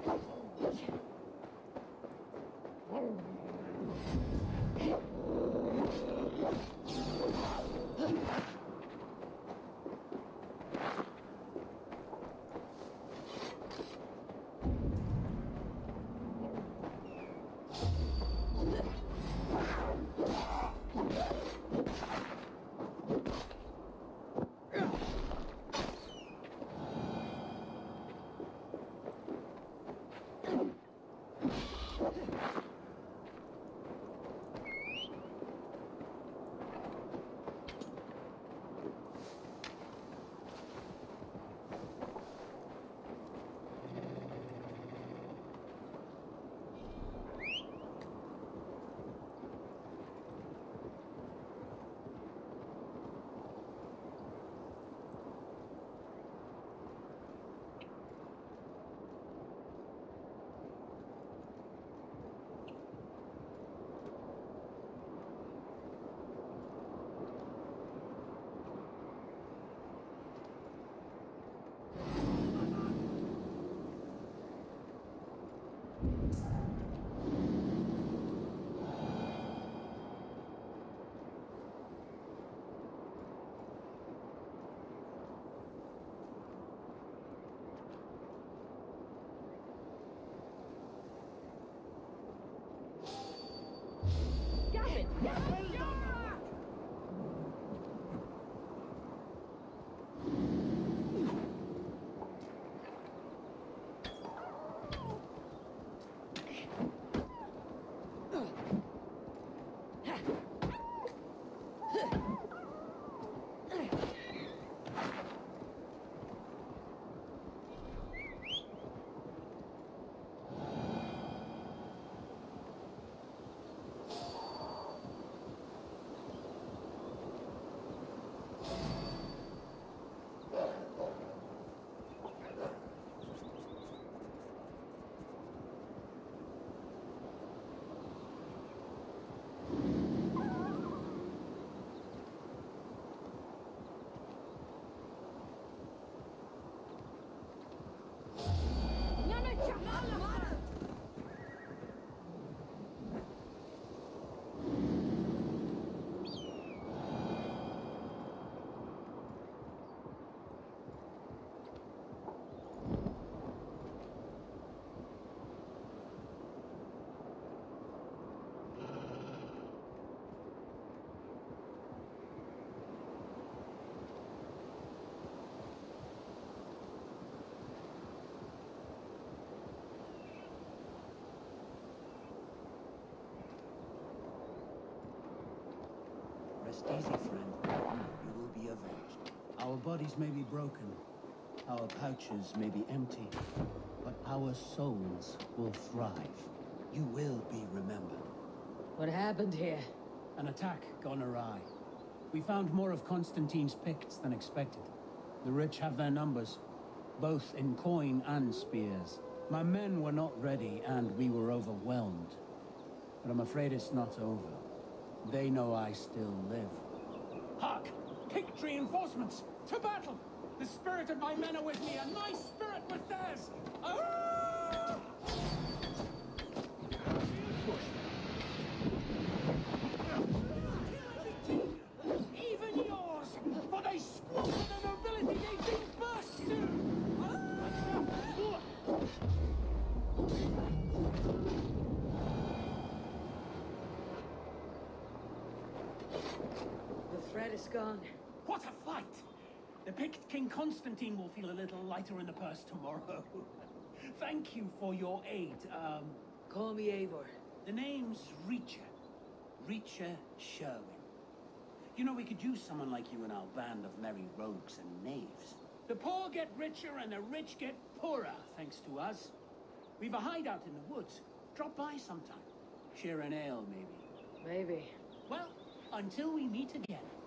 Rest easy, friend. You will be avenged. Our bodies may be broken, our pouches may be empty, but our souls will thrive. You will be remembered. What happened here? An attack gone awry. We found more of Constantine's Picts than expected. The rich have their numbers, both in coin and spears. My men were not ready, and we were overwhelmed. But I'm afraid it's not over. They know I still live. Hark! Pict reinforcements! To battle! The spirit of my men are with me, and my spirit with theirs! Ah! Even yours! For they squander the nobility they've been burst to! The threat is gone. What a fight! The Pict King Constantine will feel a little lighter in the purse tomorrow. Thank you for your aid. Call me Eivor. The name's Reacher. Reacher Sherwin. You know, we could use someone like you in our band of merry rogues and knaves. The poor get richer and the rich get poorer, thanks to us. We've a hideout in the woods. Drop by sometime. Share an ale, maybe. Maybe. Well, until we meet again.